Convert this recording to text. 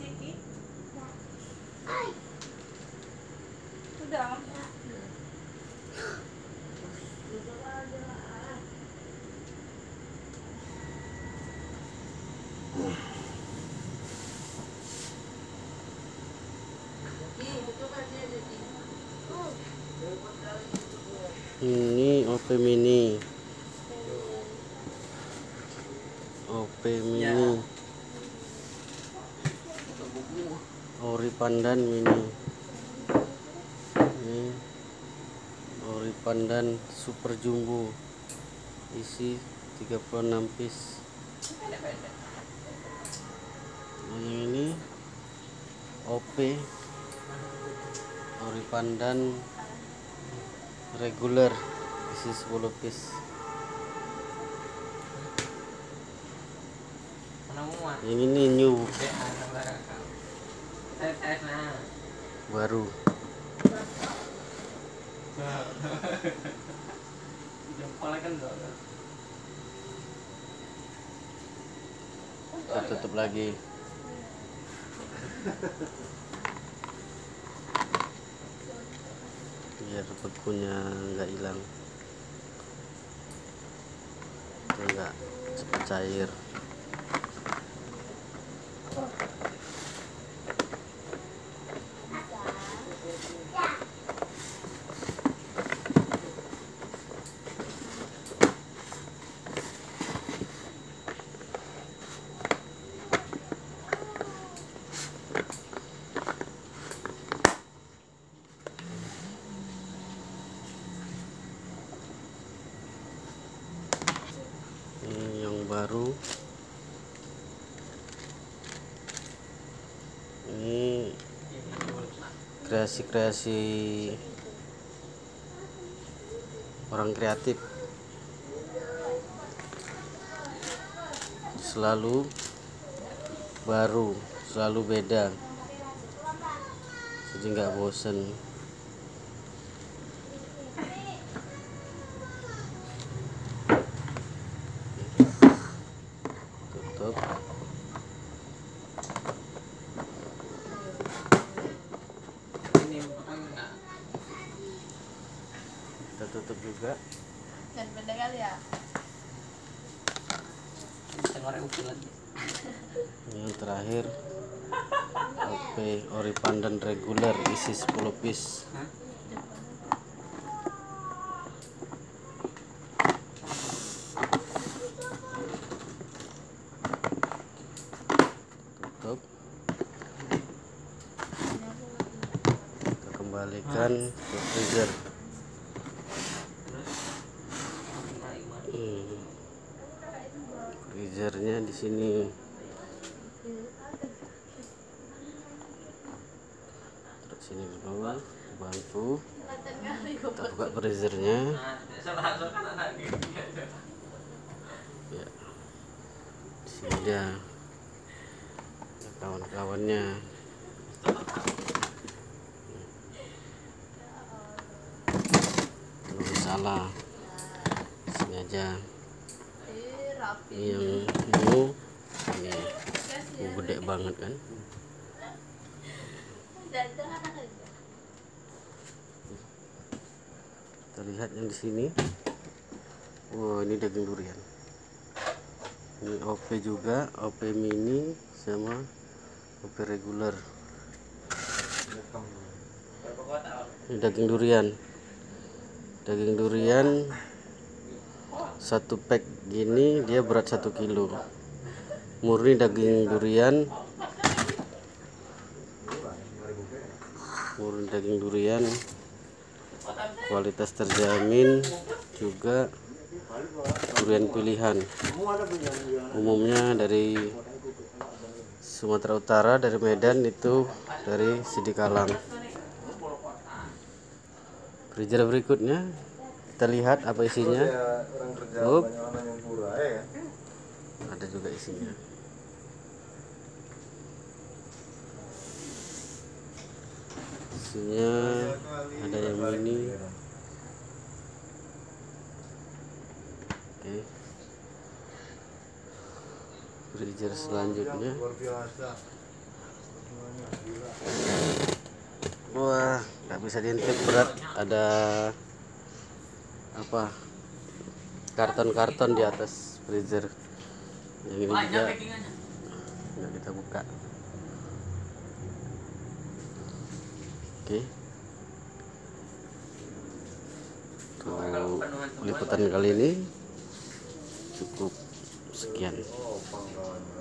Udah. Ini OP mini. OP mini. Ori pandan mini. Ini ori pandan super jumbo. Isi 36 piece. Yang ini OP ori pandan reguler isi 10 piece. Yang ini new baru. Kita tutup lagi. Biar bekunya nggak hilang, nggak cepat cair. Ini yang baru. Ini kreasi-kreasi orang kreatif, selalu baru, selalu beda, jadi nggak bosen. Tutup. Kita tutup juga. Dan benda kali ya. Yang terakhir OP ori pandan reguler isi 10 piece. Tutup. Kita kembalikan ke freezer. Freezernya di sini. Terus sini dulu, bantu. Kita buka freezernya. Ya. Di sini dia. Kawan-kawannya. Belum salah. Sini aja. Ini yang mau, ini gede banget kan. Kita lihat yang di sini. Wow, ini daging durian. Ini OP juga, OP mini sama OP reguler. Ini daging durian. Daging durian satu pack gini dia berat 1 kilo. Murni daging durian. Murni daging durian. Kualitas terjamin, juga durian pilihan. Umumnya dari Sumatera Utara, dari Medan, itu dari Sidikalang. Freezer berikutnya kita lihat apa isinya. Ada juga isinya. Isinya ada yang mini. Oke. Freezer selanjutnya. Wah, nggak bisa diintip, berat. Ada apa, karton-karton di atas freezer. Yang ini juga nggak kita buka. Oke, untuk liputan kali ini cukup sekian.